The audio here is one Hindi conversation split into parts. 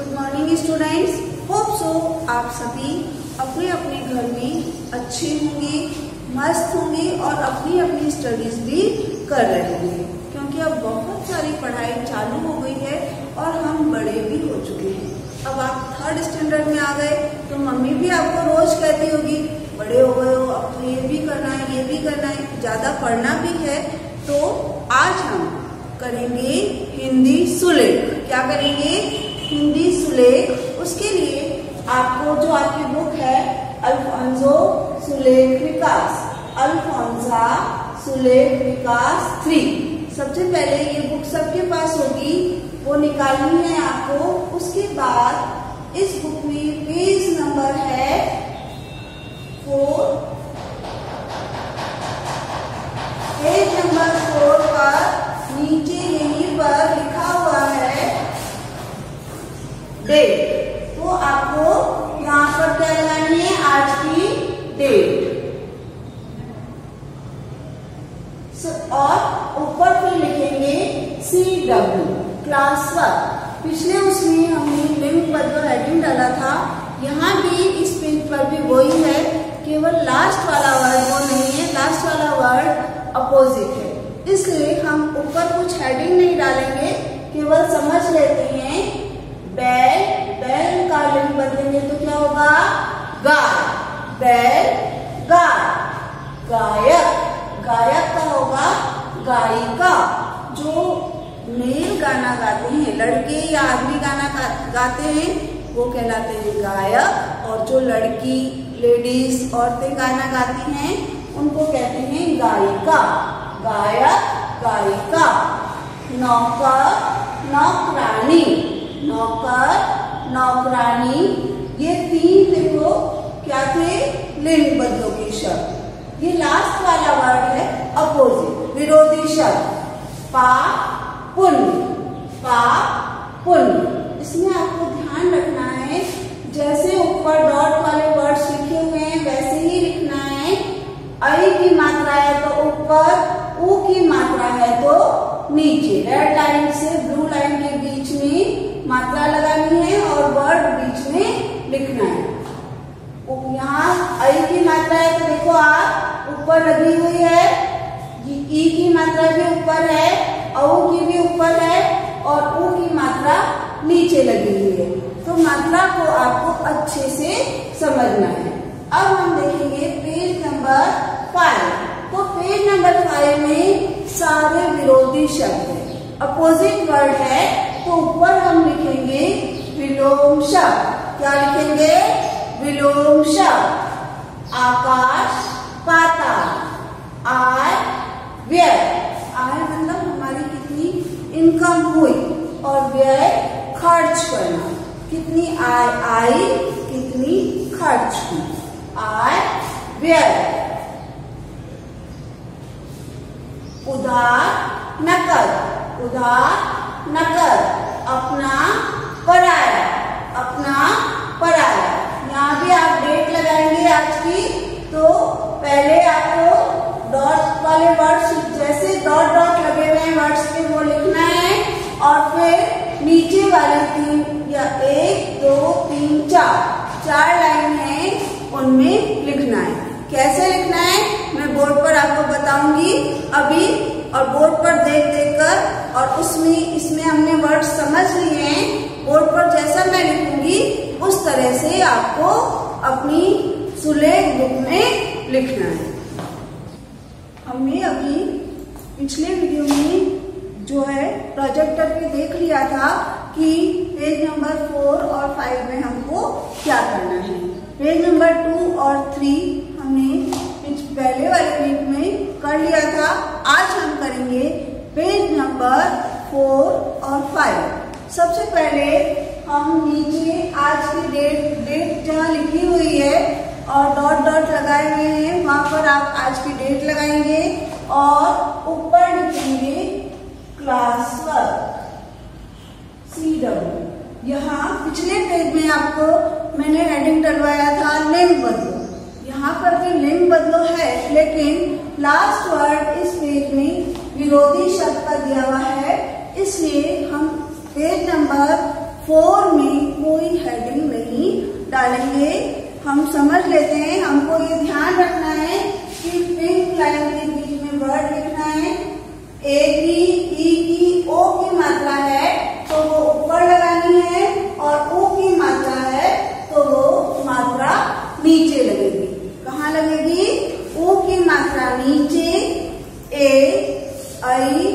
Good morning students. Hope so आप सभी अपने अपने घर में अच्छे होंगे, मस्त होंगे और अपनी अपनी स्टडीज भी कर रहे होंगे, क्योंकि अब बहुत सारी पढ़ाई चालू हो गई है और हम बड़े भी हो चुके हैं। अब आप 3rd स्टैंडर्ड में आ गए तो मम्मी भी आपको रोज कहती होगी बड़े हो गए हो, अब तो ये भी करना है, ये भी करना है, ज्यादा पढ़ना भी है। तो आज हम करेंगे हिंदी सुलेख। क्या करेंगे? हिंदी सुलेख। उसके लिए आपको जो आपकी बुक है अल्फोंसो सुलेख विकास, अल्फोंसा सुलेख विकास 3, सबसे पहले ये बुक सबके पास होगी, वो निकालनी है आपको। उसके बाद इस बुक में पेज नंबर है 4, पेज नंबर 4 पर नीचे यहीं पर लिखा हुआ है डेट। तो आपको यहाँ पर क्या लगानी है? आज की डेट। और ऊपर फिर लिखेंगे CW क्लास 1। पिछले उसमें हमने लिंक पर जो हेडिंग डाला था, यहाँ भी इस पेज पर भी वही है, केवल लास्ट वाला वर्ड वो नहीं है, लास्ट वाला वर्ड अपोजिट है, इसलिए हम ऊपर कुछ हेडिंग नहीं डालेंगे, केवल समझ लेते हैं। बैल, बैल का लिंग बदलेंगे तो क्या होगा? गाय, बैल गाय। गायक, गायक का होगा गायिका। जो मेल गाना गाते हैं, लड़के या आदमी गाना गाते हैं, वो कहलाते हैं गायक, और जो लड़की लेडीज औरतें गाना गाती हैं उनको कहते हैं गायिका। गायक, गायिका। नौकर, नौकरानी, नौकर, नौकरानी। ये 3 देखो क्या थे? लिंग बदलों के शब्द। ये लास्ट वाला वर्ड है अपोजिट, विरोधी शब्द। पा पुण्य, पा पुण्य। इसमें आपको ध्यान रखना है, जैसे ऊपर डॉट वाले वर्ड्स लिखे हुए हैं वैसे ही लिखना है। आई की मात्रा है तो ऊपर, ऊ की मात्रा है तो नीचे। रेड लाइन से ब्लू लाइन के बीच में मात्रा लगानी है और वर्ड बीच में लिखना है। यहाँ आई की मात्रा है तो देखो आप ऊपर लगी हुई है, ई की मात्रा भी ऊपर है, औ की भी ऊपर है और ऊ की मात्रा नीचे लगी हुई है। तो मात्रा को आपको अच्छे से समझना है। अब हम देखेंगे पेज नंबर 5। तो पेज नंबर 5 में सारे विरोधी शब्द है, अपोजिट वर्ड है, तो ऊपर हम लिखेंगे विलोम शब्द। क्या लिखेंगे? विलोम शब्द। आकाश, पाताल। आय, व्यय। आय मतलब हमारी कितनी इनकम हुई, और व्यय खर्च करना, कितनी आय आई, कितनी खर्च हुई। आय, व्यय। उधार, नकद। उधार, नकद। अपना, पराया। अपना, पराया। यहाँ भी आप डेट लगाएंगे आज की, तो पहले आपको डॉट वाले वर्ड्स, जैसे डॉट डॉट लगे हुए हैं वर्ड्स पे, वो लिखना है, और फिर नीचे वाले 3 या 1 2 3 4 लाइन है उनमें लिखना है। कैसे लिखना है मैं बोर्ड पर आपको बताऊंगी अभी, और बोर्ड पर देख देख कर, और उसमें इसमें हमने वर्ड समझ लिए हैं, बोर्ड पर जैसा मैं लिखूंगी उस तरह से आपको अपनी सुलेख बुक में लिखना है। हमने अभी पिछले वीडियो में जो है प्रोजेक्टर पे देख लिया था कि पेज नंबर 4 और 5 में हमको क्या करना है। पेज नंबर 2 और 3 हमने पहले वाले वीक में कर लिया था। आज हम करेंगे पेज नंबर 4 और 5। सबसे पहले हम नीचे आज की डेट जहाँ लिखी हुई है और डॉट डॉट लगाए हुए हैं, वहां पर आप आज की डेट लगाएंगे और ऊपर लिखेंगे क्लास 1 CW। यहाँ पिछले पेज में आपको मैंने हेडिंग डलवाया था लिंग बदलो, यहाँ पर भी लिंग बदलो है, लेकिन लास्ट वर्ड इस पेज में विरोधी शब्द का दिया हुआ है, इसलिए हम पेज नंबर 4 में कोई हेडिंग नहीं डालेंगे। हम समझ लेते हैं, हमको ये ध्यान रखना है कि पिंक लाइन के बीच में वर्ड लिखना है। ए की, ई की, ओ की मात्रा है तो वो ऊपर लगानी है, और ओ की मात्रा है तो वो मात्रा नीचे लगेगी। कहाँ लगेगी? ओ की मात्रा नीचे, ए, आई,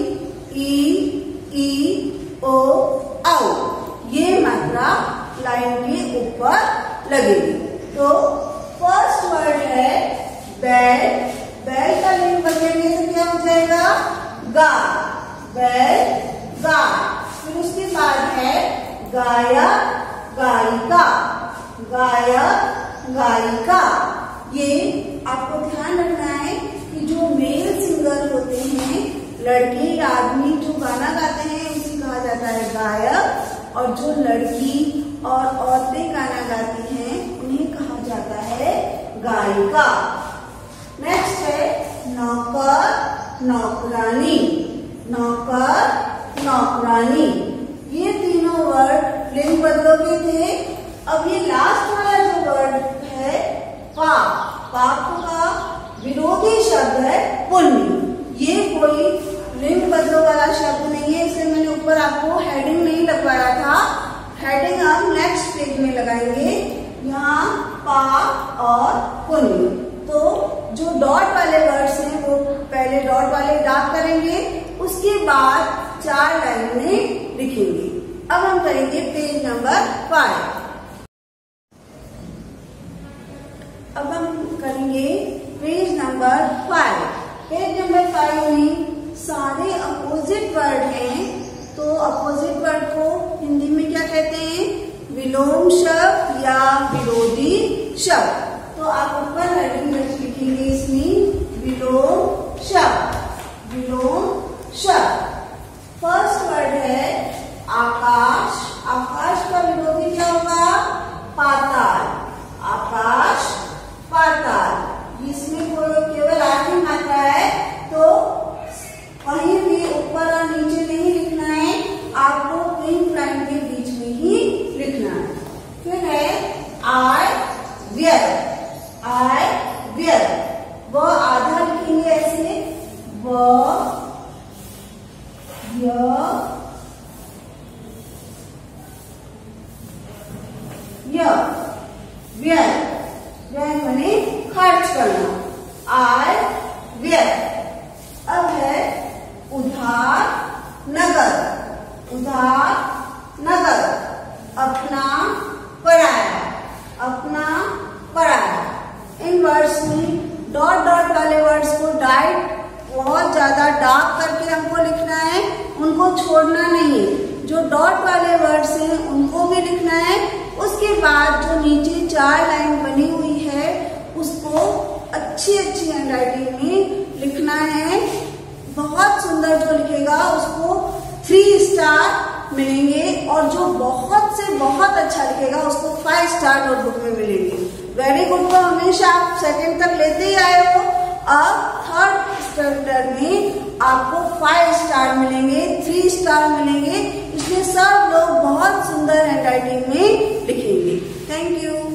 ई, ओ, औ, ये मात्रा लाइन के ऊपर लगेगी। तो फर्स्ट वर्ड है बैल। बैल का लिंग बदलेंगे तो क्या हो जाएगा? गाय। बैल, गाय। फिर उसके बाद है गायक, गायिका। गायक, गायिका। ये आपको ध्यान रखना है कि जो मेल सिंगर होते हैं, लड़के या आदमी जो गाना गाते हैं उसे कहा जाता है गायक, और जो लड़की और औरतें गाना गाती हैं उन्हें कहा जाता है गायिका। नेक्स्ट है नौकर, नौकरानी। नौकर, नौकरानी, ये तीनों वर्ड लिंग बदलों के थे। अब ये लास्ट वाला जो वर्ड है पाप, पाप का विरोधी शब्द है पुण्य। ये कोई लिंग बदलों वाला शब्द नहीं है, इसलिए मैंने ऊपर आपको हेडिंग नहीं लगवाया था। हेडिंग हम नेक्स्ट पेज में लगाएंगे। यहाँ पाप और पुण्य। तो जो डॉट वाले वर्ड्स हैं वो पहले डॉट वाले डार्क करेंगे, उसके बाद 4 लाइन में लिखेंगे। अब हम करेंगे पेज नंबर 5। अब हम करेंगे पेज नंबर 5। पेज नंबर 5 में सारे अपोजिट वर्ड हैं, तो अपोजिट वर्ड को हिंदी में क्या कहते हैं? विलोम शब्द या विरोधी शब्द। तो आप ऊपर हेडिंग लिखेंगे इसमें विलोम शब्द, विलोम शब्द। फर्स्ट वर्ड है आकाश। आकाश का विरोधी क्या होगा? पाताल। आकाश, पाताल। इसमें केवल 8 मात्रा है, तो कहीं भी ऊपर और नीचे नहीं लिखना है, आपको पिंक लाइन के बीच में ही लिखना है। फिर है आय व्यय। आय व्यय, वो आधा लिखेंगे ऐसे, व य व्यय। व्यय माने खर्च करना। आय व्यय। अब है उधार नगद। उधार नगद, अपना पराया। अपना पराया। इन वर्ड्स में डॉट डॉट वाले वर्ड्स को डाइट बहुत ज्यादा डार्क करके हमको लिखना है, उनको छोड़ना नहीं है। जो डॉट वाले वर्ड्स हैं उनको भी लिखना है। उसके बाद जो नीचे 4 लाइन बनी हुई है उसको अच्छी अच्छी हैंडराइटिंग में लिखना है। बहुत सुंदर जो लिखेगा उसको 3 स्टार मिलेंगे, और जो बहुत से बहुत अच्छा लिखेगा उसको 5 स्टार नोटबुक में मिलेंगे। वेरी गुड को हमेशा आप 2nd तक लेते ही आए हो। अब 3rd स्टैंडर्ड में आपको 5 स्टार मिलेंगे, 3 स्टार मिलेंगे। इसलिए सब लोग बहुत सुंदर हैंडराइटिंग में लिखेंगे। Thank you.